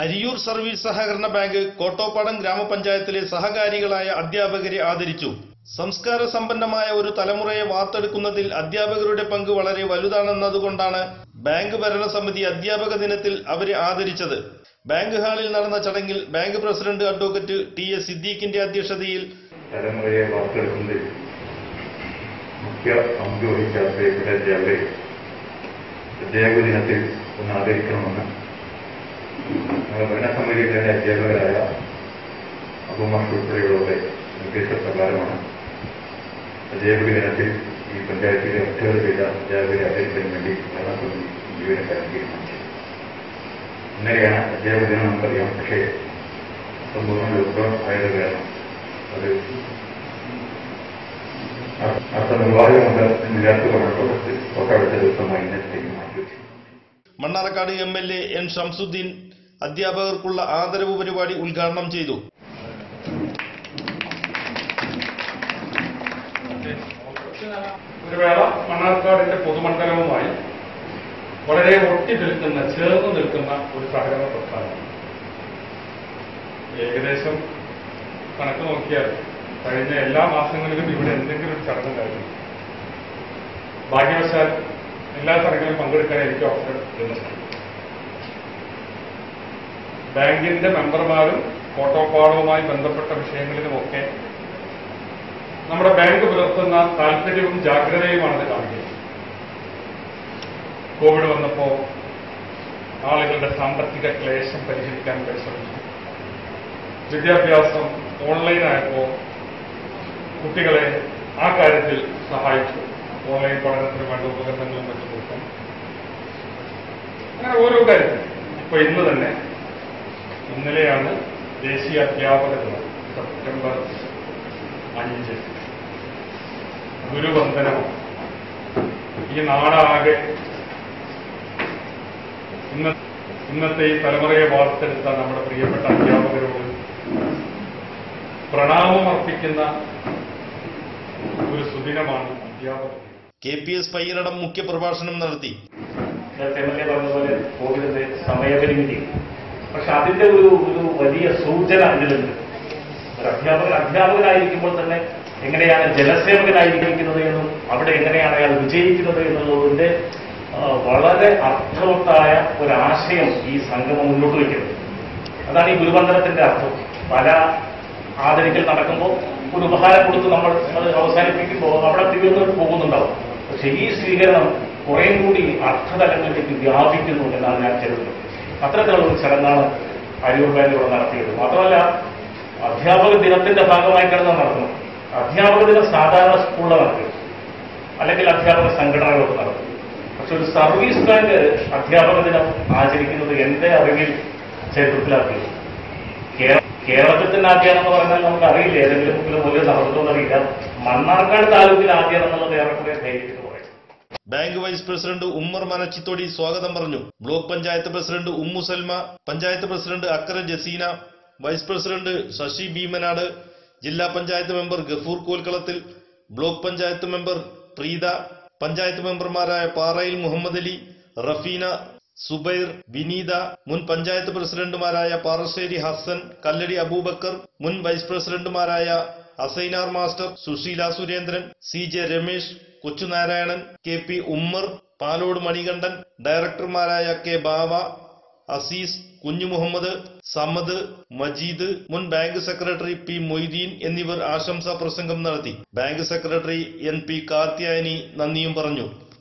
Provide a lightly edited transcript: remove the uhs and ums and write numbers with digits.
Ariyur service സഹകരണ bank Kottopadam ഗ്രാമപഞ്ചായത്തിലെ സഹകാരികളായ അധ്യാപകരെ ആദരിച്ചു. സംസ്കാര സമ്പന്നമായ ഒരു തലമുറയെ വാർത്തെടുക്കുന്നതിൽ അധ്യാപകരുടെ പങ്ക് വളരെ വലുതാണെന്നതുകൊണ്ടാണ് ബാങ്ക് ഭരണസമിതി അധ്യാപക ദിനത്തിൽ അവരെ ആദരിച്ചത്. ബാങ്ക് ഹാളിൽ നടന്ന ചടങ്ങിൽ ബാങ്ക് പ്രസിഡന്റ് അഡ്വക്കേറ്റ് ടി.എ. സിദ്ദീഖിന്റെ അധ്യക്ഷതയിൽ തലമുറയെ വാർത്തെടുക്കുന്നതിൽ മുഖ്യ പങ്ക് വഹിച്ച അധ്യാപകരെ അധ്യാപക ദിനത്തിൽ ഒന്ന് ആദരിക്കണമെന്ന് ഭരണസമിതിയുടെ അധ്യാപകരായ അബുമാഷ് ഉൾപ്പെടെയുള്ളവരുടെ നിർദ്ദേശപ്രകാരമാണ് അധ്യാപക ദിനത്തിൽ ഈ പഞ്ചായത്തിലെ ഒറ്റവർ ചെയ്ത അധ്യാപകരെ ആദരിക്കാൻ വേണ്ടി ഭരണസമിതി ജീവനക്കാരൻ തീരുമാനിച്ചത്. ഇന്നലെയാണ് അധ്യാപക ദിനം നമുക്കറിയാം. പക്ഷേ സമ്പൂർണ്ണ ലോക്ക്ഡൌൺ ആയത് കാരണം അത് അർത്ഥനിർവാഹകമില്ലാത്ത തൊട്ടടുത്ത ദിവസമായി ഇന്നത്തേക്ക് മാറ്റിവെച്ചു. മണ്ണാർക്കാട് എം.എൽ.എ. എൻ. ഷംസുദ്ദീൻ അധ്യാപകർക്കുള്ള ആദരവ് പരിപാടി ഉദ്ഘാടനം ചെയ്തു. ഒരു വേള മണ്ണാർക്കാടിന്റെ പൊതുമണ്ഡലവുമായി വളരെ ഒട്ടി നിൽക്കുന്ന, ചേർന്ന് നിൽക്കുന്ന ഒരു സഹകരണ പ്രസ്ഥാനം. ഏകദേശം കണക്ക് നോക്കിയാൽ കഴിഞ്ഞ എല്ലാ മാസങ്ങളിലും ഇവിടെ എന്തെങ്കിലും ഒരു ചടങ്ങുണ്ടായിരുന്നു. ഭാഗ്യവശാൽ എല്ലാ ചടങ്ങിലും പങ്കെടുക്കാൻ എനിക്ക് അവസരം ലഭിച്ചു. ബാങ്കിന്റെ മെമ്പർമാരും കോട്ടോപ്പാടവുമായി ബന്ധപ്പെട്ട വിഷയങ്ങളിലുമൊക്കെ നമ്മുടെ ബാങ്ക് പുലർത്തുന്ന താല്പര്യവും ജാഗ്രതയുമാണത് കാണിക്കുന്നത്. കോവിഡ് വന്നപ്പോൾ ആളുകളുടെ സാമ്പത്തിക ക്ലേശം പരിഹരിക്കാൻ പരിശ്രമിച്ചു. വിദ്യാഭ്യാസം ഓൺലൈനായപ്പോൾ കുട്ടികളെ ആ കാര്യത്തിൽ സഹായിച്ചു. ഓൺലൈൻ പഠനത്തിന് വേണ്ട ഉപകരണങ്ങളും മറ്റും കൊടുക്കും. അങ്ങനെ ഓരോ കാര്യത്തിൽ ഇപ്പൊ ഇന്നലെയാണ് ദേശീയ അധ്യാപക ദിനം, സെപ്റ്റംബർ 5. ഗുരുവന്ദനം. ഈ നാടാകെ ഇന്നത്തെ ഈ തലമുറയെ വാർത്തെടുത്ത നമ്മുടെ പ്രിയപ്പെട്ട അധ്യാപകരോട് പ്രണാമമർപ്പിക്കുന്ന ഒരു സുദിനമാണ് അധ്യാപകർ. കെ.പി.എസ്. പയ്യനടം മുഖ്യപ്രഭാഷണം നടത്തി. നേരത്തെ പറഞ്ഞതുപോലെ കോവിഡിന്റെ സമയപരിമിതി, പക്ഷെ അതിന്റെ ഒരു വലിയ സൂചന ഇതിലുണ്ട്. ഒരു അധ്യാപകനായിരിക്കുമ്പോൾ തന്നെ എങ്ങനെയാണ് ജനസേവകനായിരിക്കുന്നത് എന്നും അവിടെ എങ്ങനെയാണ് അയാൾ വിജയിക്കുന്നത് എന്നുള്ളതിന്റെ വളരെ അർത്ഥവത്തായ ഒരാശയം ഈ സംഗമം മുന്നോട്ട് വയ്ക്കുന്നത്. അതാണ് ഈ ഗുരുവന്ദനത്തിന്റെ അർത്ഥം. പല ആദരിക്കൽ നടക്കുമ്പോൾ ഒരു ഉപഹാരം കൊടുത്ത് നമ്മൾ അത് അവസാനിപ്പിക്കുമ്പോൾ അവിടെ തീർന്നു പോകുന്നുണ്ടാവും. പക്ഷെ ഈ സ്വീകരണം കുറേ കൂടി അർത്ഥതലങ്ങളിലേക്ക് വ്യാപിക്കുന്നു എന്നാണ് ഞാൻ കരുതുന്നത്. അത്തരത്തിലുള്ള ഒരു ചടങ്ങാണ് അരിയൂർ ബാങ്കിലൂടെ നടത്തിയത്. മാത്രമല്ല, അധ്യാപക ദിനത്തിന്റെ ഭാഗമായി കിടന്ന് നടത്തുന്നു. അധ്യാപക ദിനം സാധാരണ സ്കൂളിൽ നടത്തും, അല്ലെങ്കിൽ അധ്യാപക സംഘടനകളൊക്കെ നടത്തും. പക്ഷെ ഒരു സർവീസ് ബാങ്ക് അധ്യാപക ദിനം ആചരിക്കുന്നത് എന്റെ അറിവിൽ ചരിത്രത്തിലാക്കിയത്. കേരളത്തിൽ തന്നെ ആദ്യമാണെന്ന് പറഞ്ഞാൽ നമുക്ക് അറിയില്ല, ഏതെങ്കിലും മൂല്യം നടത്തുമെന്നറിയില്ല. മണ്ണാർക്കാട് താലൂക്കിൽ ആദ്യമാണെന്നുള്ളത് ഏറെക്കുറെ ധൈര്യത്തിൽ പറയും. Bank vice president Ummer Manachithodi സ്വാഗതം പറഞ്ഞു. Block panchayat president Ummu Salma, panchayat president Akkara Jaseena, vice president Sasi Bheemanad, ജില്ലാ panchayat member Gafoor Kolkalathil, block panchayat member Preetha, panchayat മെമ്പർമാരായ പാറയിൽ മുഹമ്മദ് അലി, റഫീന, സുബൈർ, വിനീത, മുൻ പഞ്ചായത്ത് പ്രസിഡന്റുമാരായ പാറശ്ശേരി ഹസൻ, കല്ലടി അബൂബക്കർ, മുൻ വൈസ് പ്രസിഡന്റുമാരായ Asainar master, Susheela Surendran, C J. Ramesh, Kochunarayanan, K P. Ummer, Palode Manikandan, ഡയറക്ടർമാരായ കെ. ബാവ, അസീസ്, കുഞ്ഞു മുഹമ്മദ്, സമദ്, മജീദ്, മുൻ ബാങ്ക് സെക്രട്ടറി പി. മൊയ്തീൻ എന്നിവർ ആശംസാ പ്രസംഗം നടത്തി. Bank secretary എൻ.പി. കാർത്യായനി നന്ദിയും പറഞ്ഞു.